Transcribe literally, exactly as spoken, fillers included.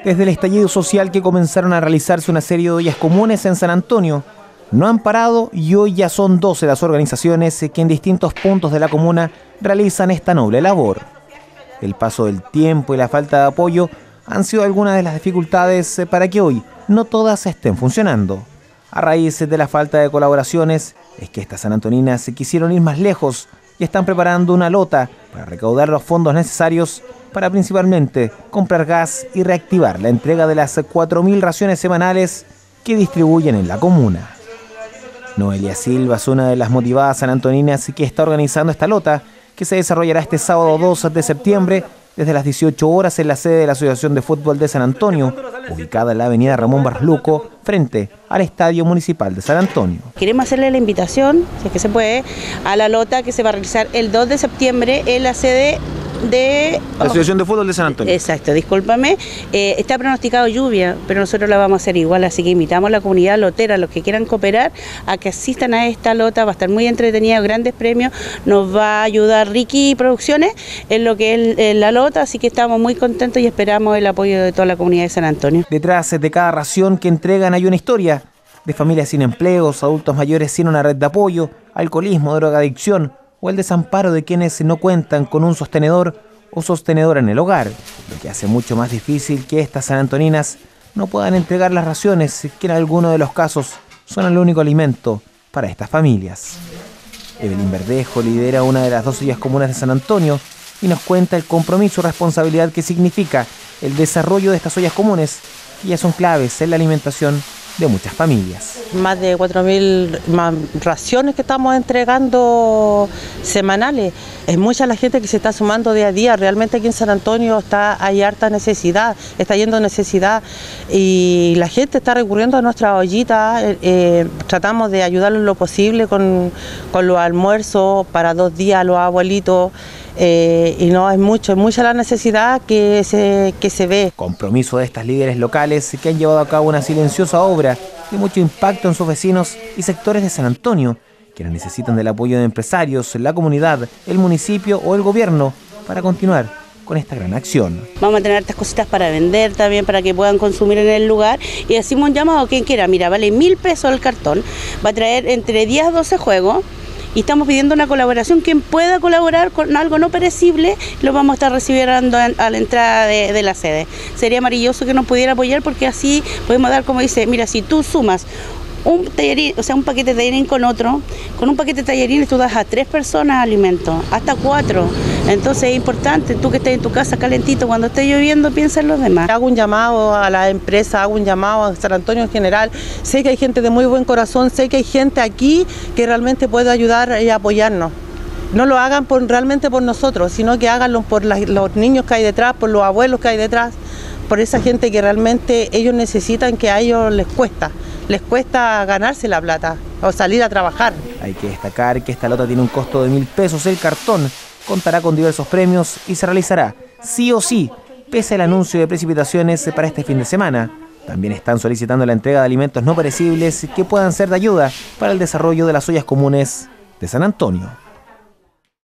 Desde el estallido social que comenzaron a realizarse una serie de ollas comunes en San Antonio, no han parado y hoy ya son doce las organizaciones que en distintos puntos de la comuna realizan esta noble labor. El paso del tiempo y la falta de apoyo han sido algunas de las dificultades para que hoy no todas estén funcionando. A raíz de la falta de colaboraciones es que estas sanantoninas se quisieron ir más lejos y están preparando una lota para recaudar los fondos necesarios para principalmente comprar gas y reactivar la entrega de las cuatro mil raciones semanales que distribuyen en la comuna. Noelia Silva es una de las motivadas sanantoninas que está organizando esta lota, que se desarrollará este sábado dos de septiembre desde las dieciocho horas en la sede de la Asociación de Fútbol de San Antonio, ubicada en la avenida Ramón Barluco, frente al Estadio Municipal de San Antonio. Queremos hacerle la invitación, si es que se puede, a la lota que se va a realizar el dos de septiembre en la sede de la Asociación de Fútbol de San Antonio. Exacto, discúlpame. Eh, está pronosticado lluvia, pero nosotros la vamos a hacer igual, así que invitamos a la comunidad lotera, a los que quieran cooperar, a que asistan a esta lota. Va a estar muy entretenida, grandes premios. Nos va a ayudar Ricky Producciones en lo que es el, la lota, así que estamos muy contentos y esperamos el apoyo de toda la comunidad de San Antonio. Detrás de cada ración que entregan hay una historia de familias sin empleos, adultos mayores sin una red de apoyo, alcoholismo, drogadicción o el desamparo de quienes no cuentan con un sostenedor o sostenedora en el hogar, lo que hace mucho más difícil que estas sanantoninas no puedan entregar las raciones que en algunos de los casos son el único alimento para estas familias. Evelyn Verdejo lidera una de las dos ollas comunes de San Antonio y nos cuenta el compromiso y responsabilidad que significa el desarrollo de estas ollas comunes, que ya son claves en la alimentación de muchas familias. Más de cuatro mil raciones que estamos entregando semanales. Es mucha la gente que se está sumando día a día. Realmente aquí en San Antonio está, hay harta necesidad, está yendo necesidad y la gente está recurriendo a nuestra ollita. Eh, eh, tratamos de ayudarlos lo posible con, con los almuerzos para dos días a los abuelitos. Eh, y no, es mucho, es mucha la necesidad que se, que se ve. Compromiso de estas líderes locales que han llevado a cabo una silenciosa obra de mucho impacto en sus vecinos y sectores de San Antonio, quienes necesitan del apoyo de empresarios, la comunidad, el municipio o el gobierno para continuar con esta gran acción. Vamos a tener estas cositas para vender también, para que puedan consumir en el lugar, y hacemos un llamado a quien quiera. Mira, vale mil pesos el cartón, va a traer entre diez a doce juegos. Y estamos pidiendo una colaboración. Quien pueda colaborar con algo no perecible, lo vamos a estar recibiendo a la entrada de, de la sede. Sería maravilloso que nos pudiera apoyar, porque así podemos dar, como dice, mira, si tú sumas un tallarín, o sea, un paquete de tallarín con otro, con un paquete de tallarines tú das a tres personas alimento, hasta cuatro. Entonces es importante, tú que estés en tu casa calentito, cuando esté lloviendo, piensa en los demás. Hago un llamado a la empresa, hago un llamado a San Antonio en general. Sé que hay gente de muy buen corazón, sé que hay gente aquí que realmente puede ayudar y apoyarnos. No lo hagan por, realmente por nosotros, sino que háganlo por la, los niños que hay detrás, por los abuelos que hay detrás, por esa gente que realmente ellos necesitan, que a ellos les cuesta. Les cuesta ganarse la plata o salir a trabajar. Hay que destacar que esta lota tiene un costo de mil pesos el cartón, contará con diversos premios y se realizará sí o sí, pese al anuncio de precipitaciones para este fin de semana. También están solicitando la entrega de alimentos no perecibles que puedan ser de ayuda para el desarrollo de las ollas comunes de San Antonio.